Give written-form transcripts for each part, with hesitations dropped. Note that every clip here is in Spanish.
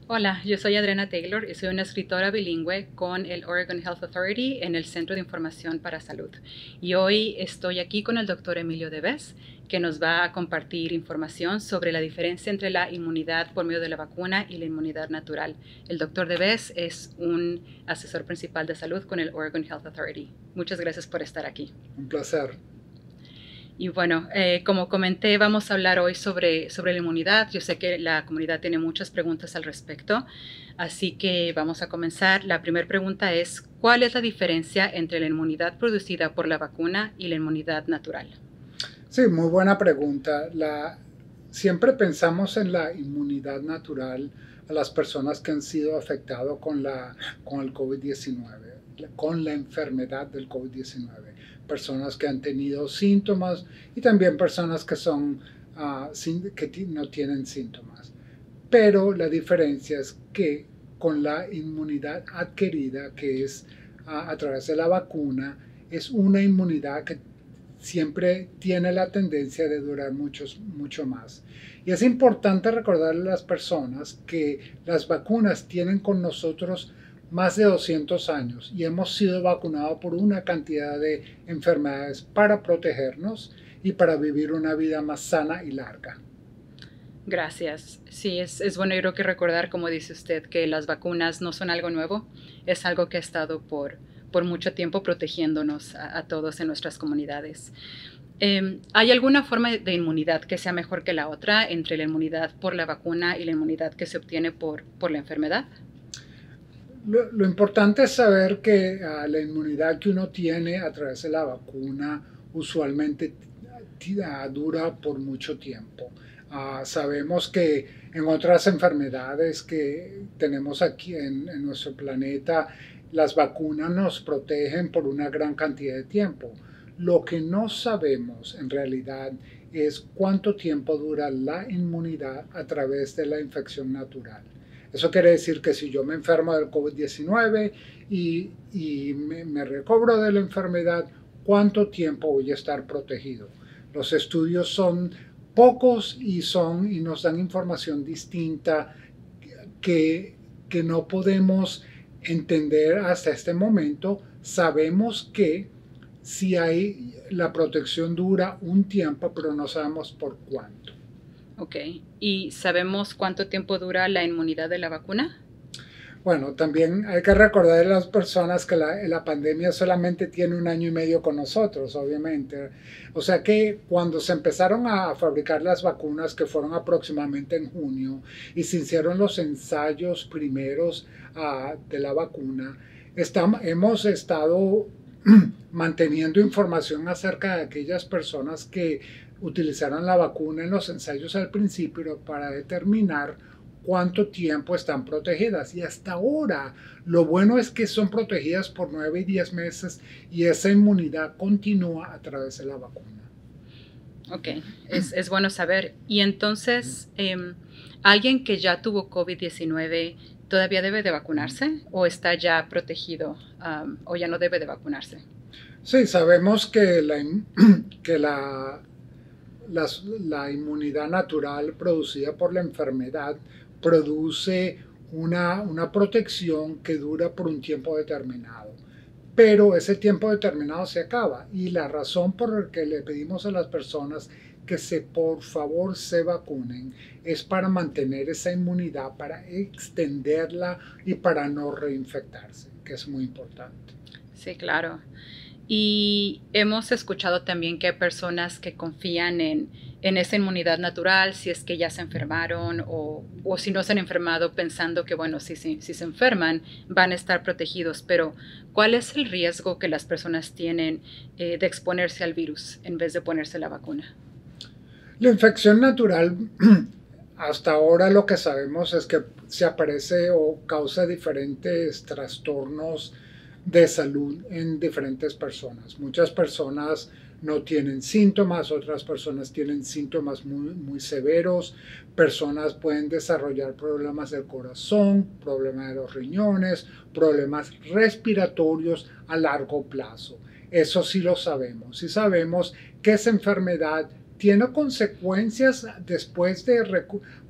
Hola, yo soy Adriana Taylor y soy una escritora bilingüe con el Oregon Health Authority en el Centro de Información para Salud. Y hoy estoy aquí con el doctor Emilio Deves, que nos va a compartir información sobre la diferencia entre la inmunidad por medio de la vacuna y la inmunidad natural. El doctor Deves es un asesor principal de salud con el Oregon Health Authority. Muchas gracias por estar aquí. Un placer. Y bueno, como comenté, vamos a hablar hoy sobre la inmunidad. Yo sé que la comunidad tiene muchas preguntas al respecto, así que vamos a comenzar. La primera pregunta es, ¿cuál es la diferencia entre la inmunidad producida por la vacuna y la inmunidad natural? Sí, muy buena pregunta. Siempre pensamos en la inmunidad natural a las personas que han sido afectadas con el COVID-19, con la enfermedad del COVID-19. Personas que han tenido síntomas y también personas que no tienen síntomas. Pero la diferencia es que con la inmunidad adquirida, que es a través de la vacuna, es una inmunidad que siempre tiene la tendencia de durar mucho más. Y es importante recordarle a las personas que las vacunas tienen con nosotros más de 200 años y hemos sido vacunados por una cantidad de enfermedades para protegernos y para vivir una vida más sana y larga. Gracias. Sí, es bueno, yo creo que recordar, como dice usted, que las vacunas no son algo nuevo, es algo que ha estado por mucho tiempo protegiéndonos a todos en nuestras comunidades. ¿Hay alguna forma de inmunidad que sea mejor que la otra entre la inmunidad por la vacuna y la inmunidad que se obtiene por la enfermedad? Lo importante es saber que la inmunidad que uno tiene a través de la vacuna usualmente dura por mucho tiempo. Sabemos que en otras enfermedades que tenemos aquí en nuestro planeta, las vacunas nos protegen por una gran cantidad de tiempo. Lo que no sabemos en realidad es cuánto tiempo dura la inmunidad a través de la infección natural. Eso quiere decir que si yo me enfermo del COVID-19 y me recobro de la enfermedad, ¿cuánto tiempo voy a estar protegido? Los estudios son pocos y nos dan información distinta que, que no podemos entender hasta este momento. Sabemos que si hay la protección dura un tiempo, pero no sabemos por cuánto. Ok. ¿Y sabemos cuánto tiempo dura la inmunidad de la vacuna? Bueno, también hay que recordar a las personas que la pandemia solamente tiene un año y medio con nosotros, obviamente. O sea que cuando se empezaron a fabricar las vacunas, que fueron aproximadamente en junio, y se hicieron los ensayos primeros de la vacuna, hemos estado manteniendo información acerca de aquellas personas que utilizaron la vacuna en los ensayos al principio para determinar cuánto tiempo están protegidas. Y hasta ahora, lo bueno es que son protegidas por 9 y 10 meses y esa inmunidad continúa a través de la vacuna. Ok, es bueno saber. Y entonces, ¿alguien que ya tuvo COVID-19 todavía debe de vacunarse o está ya protegido o ya no debe de vacunarse? Sí, sabemos que que la inmunidad natural producida por la enfermedad produce una protección que dura por un tiempo determinado. Pero ese tiempo determinado se acaba y la razón por la que le pedimos a las personas que por favor se vacunen es para mantener esa inmunidad, para extenderla y para no reinfectarse, que es muy importante. Sí, claro. Y hemos escuchado también que hay personas que confían en esa inmunidad natural si es que ya se enfermaron o si no se han enfermado pensando que, bueno, si se enferman van a estar protegidos. Pero, ¿cuál es el riesgo que las personas tienen de exponerse al virus en vez de ponerse la vacuna? La infección natural, hasta ahora lo que sabemos es que se aparece o causa diferentes trastornos de salud en diferentes personas. Muchas personas no tienen síntomas, otras personas tienen síntomas muy severos, personas pueden desarrollar problemas del corazón, problemas de los riñones, problemas respiratorios a largo plazo. Eso sí lo sabemos. Sí sabemos que esa enfermedad tiene consecuencias después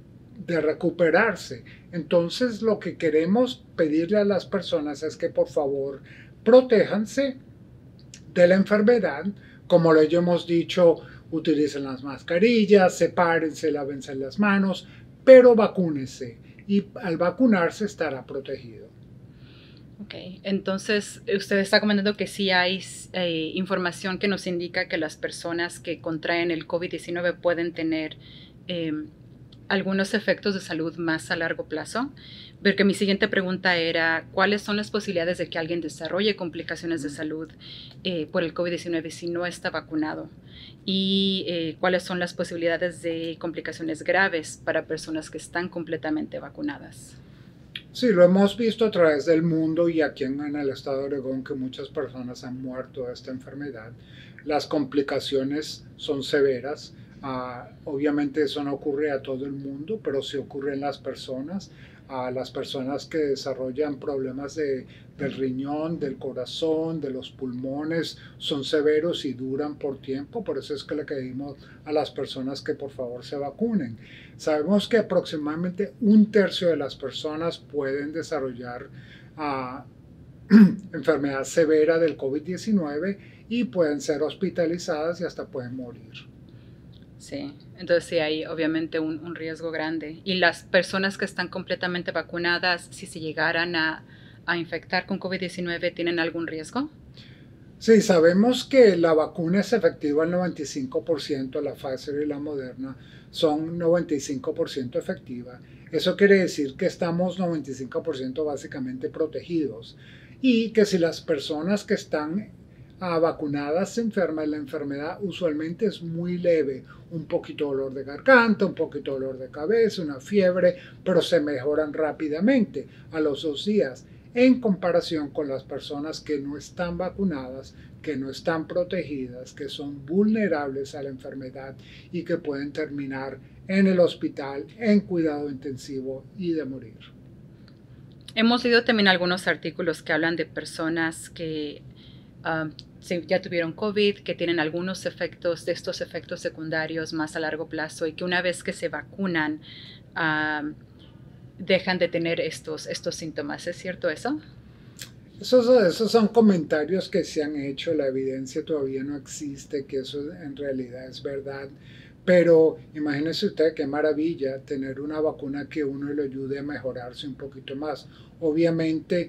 de recuperarse. Entonces lo que queremos pedirle a las personas es que por favor protéjanse de la enfermedad, como lo hemos dicho, utilicen las mascarillas, sepárense, lávense las manos, pero vacúnese y al vacunarse estará protegido. Ok, entonces usted está comentando que sí hay información que nos indica que las personas que contraen el COVID-19 pueden tener algunos efectos de salud más a largo plazo. Porque mi siguiente pregunta era, ¿cuáles son las posibilidades de que alguien desarrolle complicaciones de salud por el COVID-19 si no está vacunado? ¿Y cuáles son las posibilidades de complicaciones graves para personas que están completamente vacunadas? Sí, lo hemos visto a través del mundo y aquí en el estado de Oregón que muchas personas han muerto de esta enfermedad. Las complicaciones son severas. Obviamente eso no ocurre a todo el mundo, pero sí ocurre en las personas. Las personas que desarrollan problemas del riñón, del corazón, de los pulmones, son severos y duran por tiempo. Por eso es que le pedimos a las personas que por favor se vacunen. Sabemos que aproximadamente 1/3 de las personas pueden desarrollar enfermedad severa del COVID-19 y pueden ser hospitalizadas y hasta pueden morir. Sí, entonces sí hay obviamente un riesgo grande. ¿Y las personas que están completamente vacunadas, si se llegaran a infectar con COVID-19, tienen algún riesgo? Sí, sabemos que la vacuna es efectiva al 95%, la Pfizer y la Moderna son 95% efectiva. Eso quiere decir que estamos 95% básicamente protegidos y que si las personas que están vacunadas se enferman, la enfermedad usualmente es muy leve, un poquito dolor de garganta, un poquito dolor de cabeza, una fiebre, pero se mejoran rápidamente a los 2 días en comparación con las personas que no están vacunadas, que no están protegidas, que son vulnerables a la enfermedad y que pueden terminar en el hospital, en cuidado intensivo y de morir. Hemos leído también algunos artículos que hablan de personas que ya tuvieron COVID, que tienen algunos efectos de estos efectos secundarios más a largo plazo y que una vez que se vacunan dejan de tener estos síntomas. ¿Es cierto eso? Esos son comentarios que se han hecho, la evidencia todavía no existe que eso en realidad es verdad, pero imagínese usted qué maravilla tener una vacuna que uno le ayude a mejorarse un poquito más. Obviamente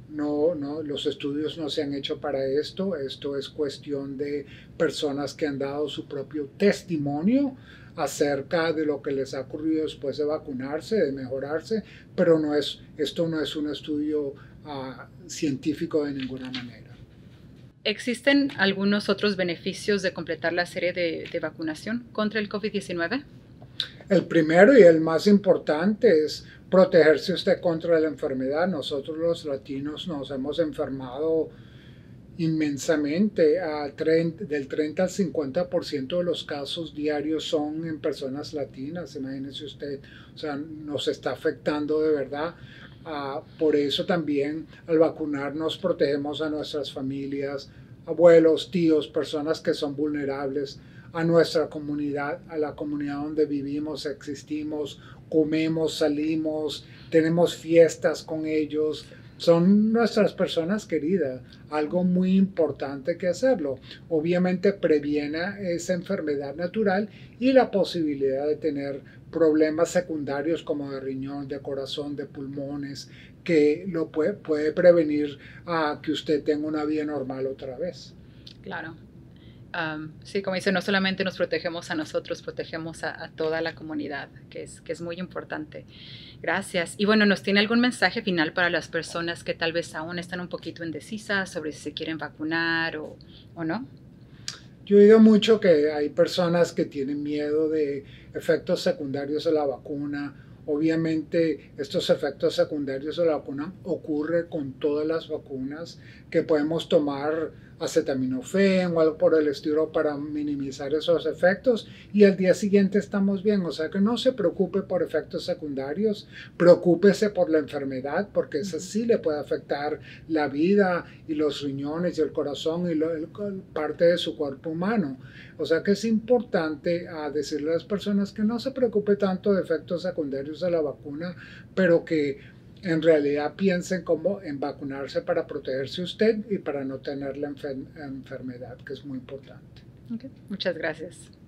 los estudios no se han hecho para esto es cuestión de personas que han dado su propio testimonio acerca de lo que les ha ocurrido después de vacunarse, de mejorarse, pero esto no es un estudio científico de ninguna manera. ¿Existen algunos otros beneficios de completar la serie de vacunación contra el COVID-19? El primero y el más importante es protegerse usted contra la enfermedad. Nosotros los latinos nos hemos enfermado inmensamente. Del 30 al 50% de los casos diarios son en personas latinas. Imagínese usted, o sea, nos está afectando de verdad. Por eso también al vacunarnos protegemos a nuestras familias, abuelos, tíos, personas que son vulnerables, a nuestra comunidad, a la comunidad donde vivimos, existimos, comemos, salimos, tenemos fiestas con ellos. Son nuestras personas queridas, algo muy importante que hacerlo. Obviamente previene esa enfermedad natural y la posibilidad de tener problemas secundarios como de riñón, de corazón, de pulmones, que lo puede prevenir a que usted tenga una vida normal otra vez. Claro. Sí, como dice, no solamente nos protegemos a nosotros, protegemos a toda la comunidad, que es muy importante. Gracias. Y bueno, ¿nos tiene algún mensaje final para las personas que tal vez aún están un poquito indecisas sobre si se quieren vacunar o no? Yo he oído mucho que hay personas que tienen miedo de efectos secundarios de la vacuna. Obviamente estos efectos secundarios de la vacuna ocurren con todas las vacunas que podemos tomar acetaminofén o algo por el estilo para minimizar esos efectos y al día siguiente estamos bien. O sea que no se preocupe por efectos secundarios, preocúpese por la enfermedad porque esa sí le puede afectar la vida y los riñones y el corazón y parte de su cuerpo humano. O sea que es importante decirle a las personas que no se preocupe tanto de efectos secundarios de la vacuna, pero que en realidad piensen como en vacunarse para protegerse usted y para no tener la enfermedad, que es muy importante. Okay. Muchas gracias.